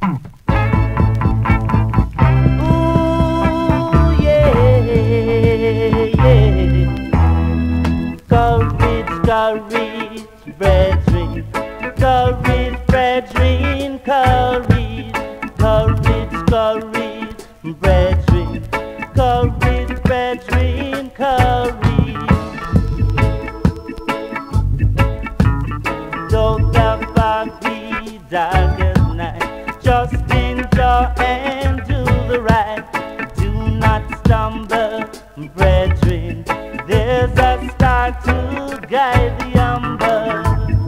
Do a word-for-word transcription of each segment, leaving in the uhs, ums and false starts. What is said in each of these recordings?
Courage, brethren, courage, brethren, courage, courage, courage, brethren, courage, brethren, courage. Don't ever be darkest night, just enjoy and do the right. Do not stumble, brethren, there's a star to guide the umber.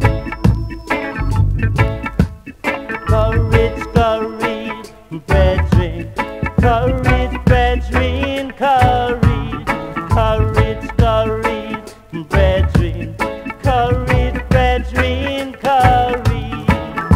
Courage, courage, brethren, courage, brethren, courage, courage, courage, brethren, courage, brethren, courage.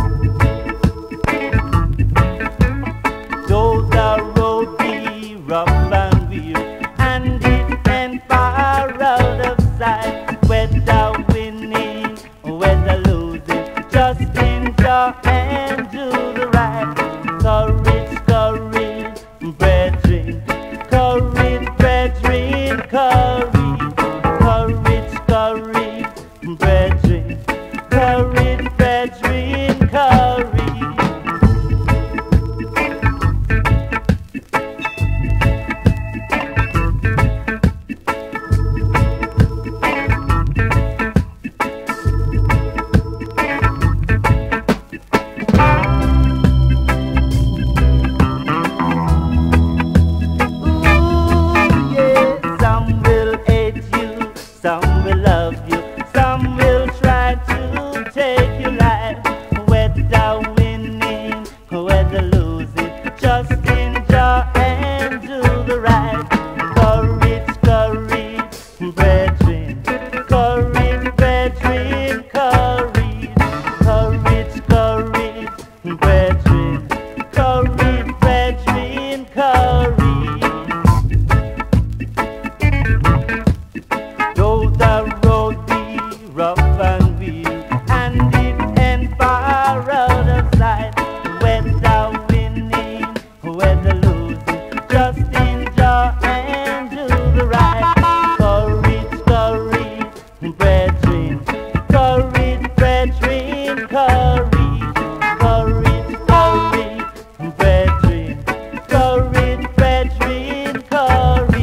Though the road be rough and weary, and it ain't far out of sight, whether winning, whether losing, just enjoy and do the right. Courage, courage, brethren, courage, brethren, courage, courage, courage, brethren, courage, brethren, courage. Some will love you, some will try to take your life. Whether winning, whether losing, just enjoy and do the right. Courage, courage, brethren, courage, brethren, courage, courage, courage, brethren, courage, brethren, courage. Though the road be rough and weary, and it ain't far out of sight, whether winning, whether losing, just enjoy and do the right. Courage, courage, brethren, courage, brethren, courage, courage, courage, brethren, courage, brethren, courage.